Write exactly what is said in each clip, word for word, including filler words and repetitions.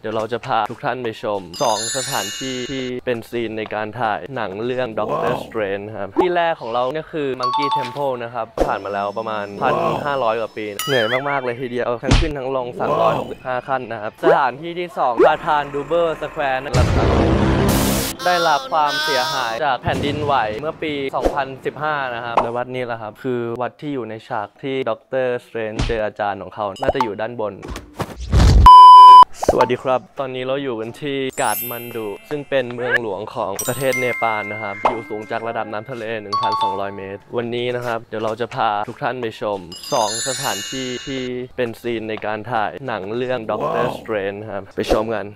ดี๋ยวเราจะพาทุกท่านไปชมสองสถานที่ที่เป็นซีนในการถ่ายหนังเรื่อง ด็อกเตอร์ Strange ครับที่แรกของเราเนี่ยคือ Monkey Temple นะครับผ่านมาแล้วประมาณ หนึ่งพันห้าร้อย กว่าปีเหนื่อยมากๆเลยทีเดียวทั้งขึ้นทั้งลงสามร้อยหกสิบห้าขั้นนะครับสถานที่ที่สองพาทานดูเบอร์สแควร์นะครับได้รับความเสียหายจากแผ่นดินไหวเมื่อปี สองพันสิบห้า นะครับและวัดนี้แหละครับคือวัดที่อยู่ในฉากที่ด็อกเตอร์ Strange เจออาจารย์ของเขาน่าจะอยู่ด้านบนสวัสดีครับตอนนี้เราอยู่กันที่กาฐมันดุซึ่งเป็นเมืองหลวงของประเทศเนปาลนะครับอยู่สูงจากระดับน้ำทะเล หนึ่งพันสองร้อย เมตรวันนี้นะครับเดี๋ยวเราจะพาทุกท่านไปชมสองสถานที่ที่เป็นซีนในการถ่ายหนังเรื่อง ด็อกเตอร์ Strange ครับไปชมกัน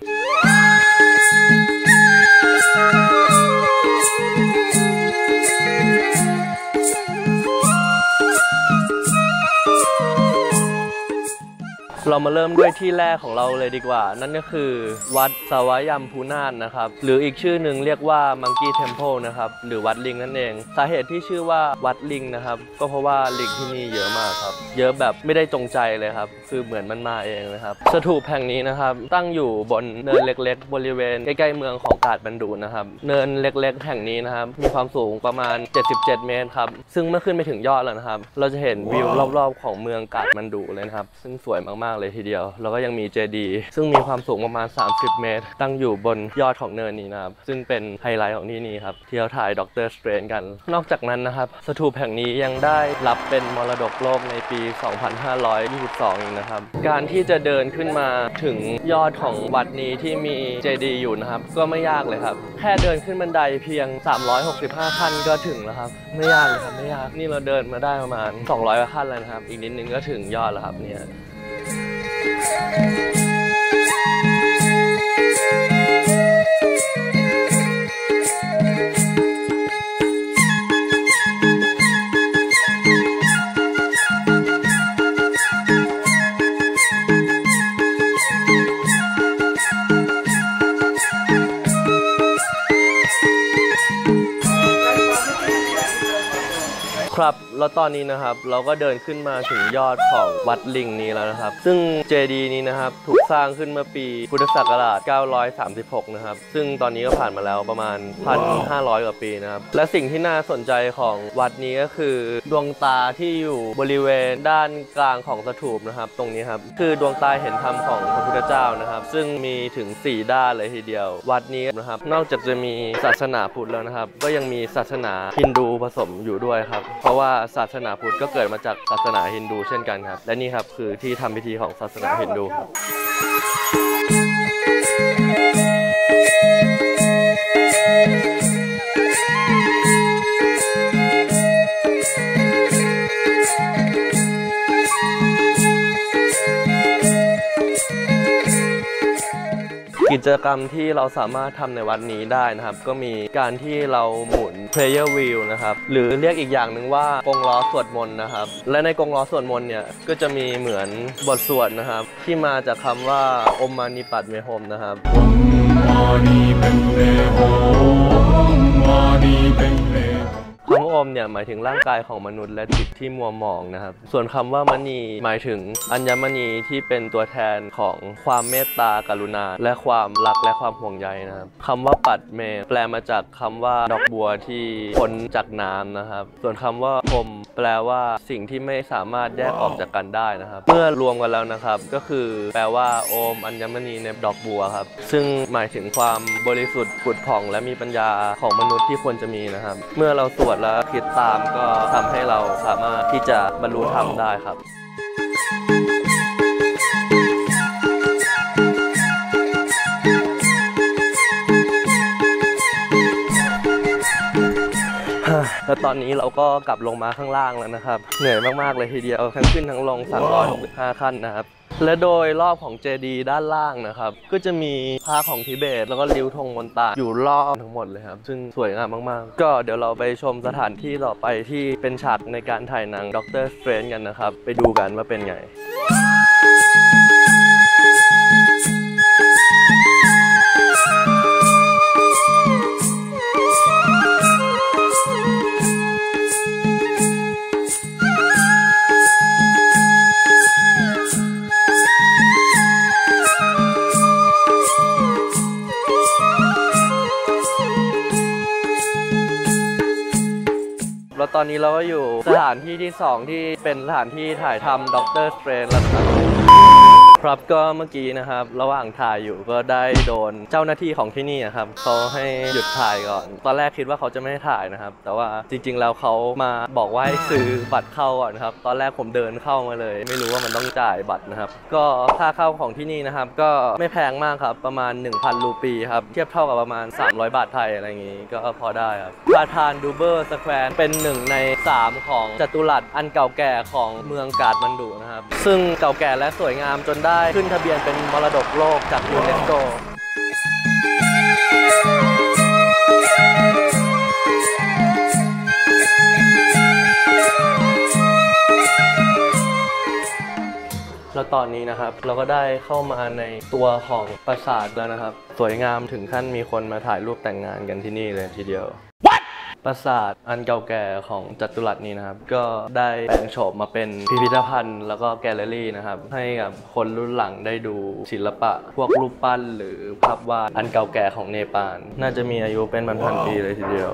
เรามาเริ่มด้วยที่แรกของเราเลยดีกว่านั่นก็คือวัดสวายัมพูนาถนะครับหรืออีกชื่อหนึ่งเรียกว่า Monkey Temple นะครับหรือวัดลิงนั่นเองสาเหตุที่ชื่อว่าวัดลิงนะครับก็เพราะว่าลิงที่นี่เยอะมากครับเยอะแบบไม่ได้จงใจเลยครับคือเหมือนมันมาเองนะครับสถูปแห่งนี้นะครับตั้งอยู่บนเนินเล็กๆบริเวณใกล้ๆเมืองของกาฐมันดุนะครับเนินเล็กๆแห่งนี้นะครับมีความสูงประมาณเจ็ดสิบเจ็ดเมตรครับซึ่งเมื่อขึ้นไปถึงยอดแล้วนะครับเราจะเห็นวิวรอบๆของเมืองกาฐมันดุเลยนะครับซึ่งสวยมากๆเลยทีเดียวแล้วก็ยังมีเจดีย์ซึ่งมีความสูงประมาณสามสิบเมตรตั้งอยู่บนยอดของเนินนี้นะครับซึ่งเป็นไฮไลท์ของที่นี่ครับที่เราถ่าย ด็อกเตอร์ Strange กันนอกจากนั้นนะครับสถูปแห่งนี้ยังได้รับเป็นมรดกโลกในปี สองพันห้าร้อยยี่สิบสอง เองนะครับการที่จะเดินขึ้นมาถึงยอดของวัดนี้ที่มีเจดีย์อยู่นะครับก็ไม่ยากเลยครับแค่เดินขึ้นบันไดเพียงสามร้อยหกสิบห้าขั้นก็ถึงแล้วครับไม่ยากเลยครับไม่ยากนี่เราเดินมาได้ประมาณสองร้อยขั้นแล้วนะครับอีกนิดนึงก็ถึงยอดแล้วครับเนี่ยครับแล้วตอนนี้นะครับเราก็เดินขึ้นมาถึงยอดของวัดลิงนี้แล้วนะครับซึ่งเจดีย์นี้นะครับถูกสร้างขึ้นเมื่อปีพุทธศักราชเก้าร้อยสามสิบหกนะครับซึ่งตอนนี้ก็ผ่านมาแล้วประมาณ หนึ่งพันห้าร้อย กว่าปีนะครับและสิ่งที่น่าสนใจของวัดนี้ก็คือดวงตาที่อยู่บริเวณด้านกลางของสถูปนะครับตรงนี้ครับคือดวงตาเห็นธรรมของพระพุทธเจ้านะครับซึ่งมีถึงสี่ด้านเลยทีเดียววัดนี้นะครับนอกจากจะมีศาสนาพุทธแล้วนะครับก็ยังมีศาสนาฮินดูผสมอยู่ด้วยครับเพราะว่าศาสนาพุทธก็เกิดมาจากศาสนาฮินดูเช่นกันครับและนี่ครับคือที่ทำพิธีของศาสนาฮินดูครับกิจกรรมที่เราสามารถทำในวัดนี้ได้นะครับก็มีการที่เราหมุน prayer wheel นะครับหรือเรียกอีกอย่างหนึ่งว่ากงล้อสวดมนต์นะครับและในกงล้อสวดมนต์เนี่ยก็จะมีเหมือนบทสวดนะครับที่มาจากคำว่าอมมานิปัตเมโฮมนะครับคำว่าอมเนี่ยหมายถึงร่างกายของมนุษย์และจิตที่มัวหมองนะครับส่วนคำว่ามณีหมายถึงอัญมณีที่เป็นตัวแทนของความเมตตากรุณาและความรักและความห่วงใยนะครับคำว่าปัดเมแปลมาจากคำว่าดอกบัวที่พ้นจากน้ำนะครับส่วนคำว่าพรมแปลว่าสิ่งที่ไม่สามารถแยกออกจากกันได้นะครับเมื่อรวมกันแล้วนะครับก็คือแปลว่าโอมอัญมณีในดอกบัวครับซึ่งหมายถึงความบริสุทธิ์ผุดผ่องและมีปัญญาของมนุษย์ที่ควรจะมีนะครับเมื่อเราสวดแล้วคิดตามก็ทำให้เราสามารถที่จะบรรลุธรรมได้ครับแล้วตอนนี้เราก็กลับลงมาข้างล่างแล้วนะครับเหนื่อยมากๆเลยทีเดียวทั้งขึ้นทั้งลงสามร้อยหกสิบห้าขั้นนะครับและโดยรอบของเจดีย์ด้านล่างนะครับก็จะมีพระของทิเบตแล้วก็ริ้วธงมนตาอยู่รอบทั้งหมดเลยครับซึ่งสวยงามมากๆก็เดี๋ยวเราไปชมสถานที่ต่อไปที่เป็นฉากในการถ่ายหนัง ด็อกเตอร์ Strange กันนะครับไปดูกันว่าเป็นไงตอนนี้เราก็อยู่สถานที่ที่สองที่เป็นสถานที่ถ่ายทำด็อกเตอร์สเตรนแล้วครับครับก็เมื่อกี้นะครับระหว่างถ่ายอยู่ก็ได้โดนเจ้าหน้าที่ของที่นี่ครับเขาให้หยุดถ่ายก่อนตอนแรกคิดว่าเขาจะไม่ให้ถ่ายนะครับแต่ว่าจริงๆแล้วเขามาบอกว่าให้ซื้อบัตรเข้าก่อนครับตอนแรกผมเดินเข้ามาเลยไม่รู้ว่ามันต้องจ่ายบัตรนะครับก็ค่าเข้าของที่นี่นะครับก็ไม่แพงมากครับประมาณ หนึ่งพัน รูปีครับเทียบเท่ากับประมาณสามร้อยบาทไทยอะไรอย่างงี้ก็พอได้ครับประธานดูเบอร์สแควร์เป็นหนึ่งในสามของจัตุรัสอันเก่าแก่ของเมืองกาฐมันดุนะครับซึ่งเก่าแก่และสวยงามจนได้ขึ้นทะเบียนเป็นมรดกโลกจากยูเนสโกแล้วตอนนี้นะครับเราก็ได้เข้ามาในตัวของปราสาทแล้วนะครับสวยงามถึงขั้นมีคนมาถ่ายรูปแต่งงานกันที่นี่เลยทีเดียวปราสาทอันเก่าแก่ของจัตุรัสนี้นะครับก็ได้แปลงโฉมมาเป็นพิพิธภัณฑ์แล้วก็แกลเลอรี่นะครับให้กับคนรุ่นหลังได้ดูศิลปะพวกรูปปั้นหรือภาพวาดอันเก่าแก่ของเนปาลน่าจะมีอายุเป็นพันๆปีเลยทีเดียว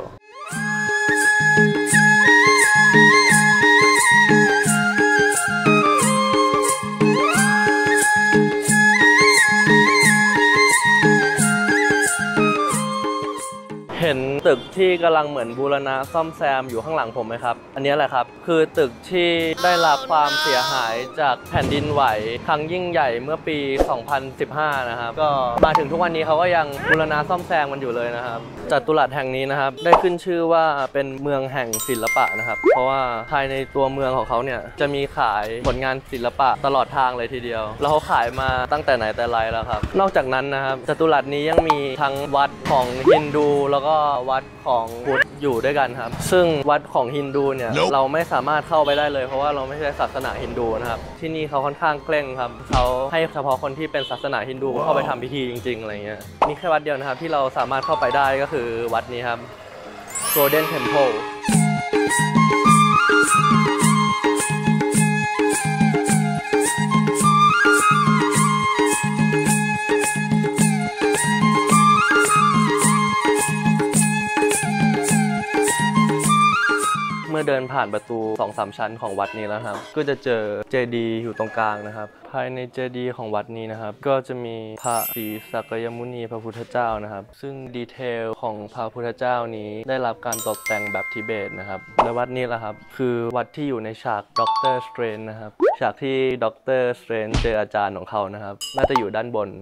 เห็นตึกที่กำลังเหมือนบูรณะซ่อมแซมอยู่ข้างหลังผมไหมครับอันนี้แหละครับคือตึกที่ได้รับความเสียหายจากแผ่นดินไหวครั้งยิ่งใหญ่เมื่อปี สองพันสิบห้า นะครับก็มาถึงทุกวันนี้เขาก็ยังบูรณะซ่อมแซมมันอยู่เลยนะครับจัตุรัสแห่งนี้นะครับได้ขึ้นชื่อว่าเป็นเมืองแห่งศิลปะนะครับเพราะว่าภายในตัวเมืองของเขาเนี่ยจะมีขายผลงานศิลปะตลอดทางเลยทีเดียวแล้วเขาขายมาตั้งแต่ไหนแต่ไรแล้วครับนอกจากนั้นนะครับจัตุรัสนี้ยังมีทั้งวัดของฮินดูแล้วก็วัดของพุทธอยู่ด้วยกันครับซึ่งวัดของฮินดูเนี่ย nope. เราไม่สามารถเข้าไปได้เลยเพราะว่าเราไม่ใช่ศาสนาฮินดูนะครับที่นี่เขาค่อนข้างเคร่งครับเขาให้เฉพาะคนที่เป็นศาสนาฮินดู wow. เข้าไปทำพิธีจริงๆอะไรเงี้ยมีแค่วัดเดียวนะครับที่เราสามารถเข้าไปได้ก็คือวัดนี้ครับ Golden Templeเมื่อเดินผ่านประตู สองสาม ชั้นของวัดนี้แล้วครับก็จะเจอเจดีย์อยู่ตรงกลางนะครับภายในเจดีย์ของวัดนี้นะครับก็จะมีพระศรีสักยมุนีพระพุทธเจ้านะครับซึ่งดีเทลของพระพุทธเจ้านี้ได้รับการตกแต่งแบบทิเบตนะครับและวัดนี้แหละครับคือวัดที่อยู่ในฉากด็อกเตอร์สเตรนจ์นะครับฉากที่ด็อกเตอร์สเตรนจ์เจออาจารย์ของเขานะครับน่าจะอยู่ด้านบน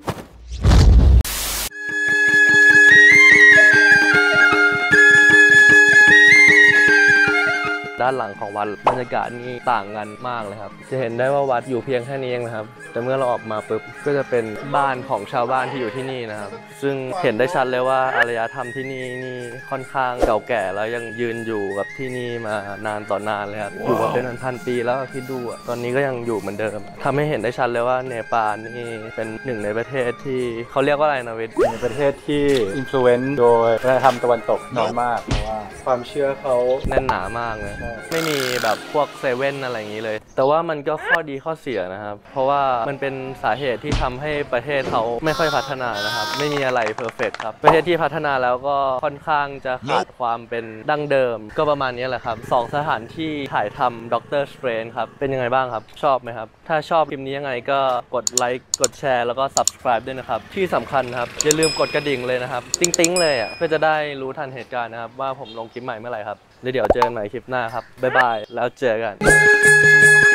ด้านหลังของวัดบรรยากาศนี่ต่างกันมากเลยครับจะเห็นได้ว่าวัดอยู่เพียงแค่นี้เองนะครับแต่เมื่อเราออกมาปุ๊บก็จะเป็นบ้านของชาวบ้านที่อยู่ที่นี่นะครับซึ่งเห็นได้ชัดเลยว่าอารยธรรมที่นี่นี่ค่อนข้างเก่าแก่แล้วยังยืนอยู่กับที่นี่มานานต่อนานเลยครับอยู่มาเป็นพันปีแล้วคิดดูอ่ะตอนนี้ก็ยังอยู่เหมือนเดิมทำให้เห็นได้ชัดเลยว่าเนปาลนี่เป็นหนึ่งในประเทศที่เขาเรียกว่าอะไรนะเวทเป็นประเทศที่อิมโฟเวนซ์โดยวัฒนธรรมตะวันตกน้อยมากเพราะว่าความเชื่อเขาแน่นหนามากเลยไม่มีแบบพวกเซเว่นอะไรอย่างนี้เลยแต่ว่ามันก็ข้อดีข้อเสียนะครับเพราะว่ามันเป็นสาเหตุที่ทำให้ประเทศเขาไม่ค่อยพัฒนานะครับไม่มีอะไรเพอร์เฟกต์ครับประเทศที่พัฒนาแล้วก็ค่อนข้างจะขาดความเป็นดั้งเดิมก็ประมาณนี้แหละครับสองสถานที่ถ่ายทำด็อกเตอร์สเตรนจ์ครับเป็นยังไงบ้างครับชอบไหมครับถ้าชอบคลิปนี้ยังไงก็กดไลค์กดแชร์แล้วก็ ซับสไครบ์ ด้วยนะครับที่สำคัญครับอย่าลืมกดกระดิ่งเลยนะครับติ๊งๆเลยอ่ะเพื่อจะได้รู้ทันเหตุการณ์นะครับว่าผมลงคลิปใหม่เมื่อไหร่ครับแล้วเดี๋ยวเจอกันใหม่คลิปหน้าครับบ๊ายบายแล้วเจอกัน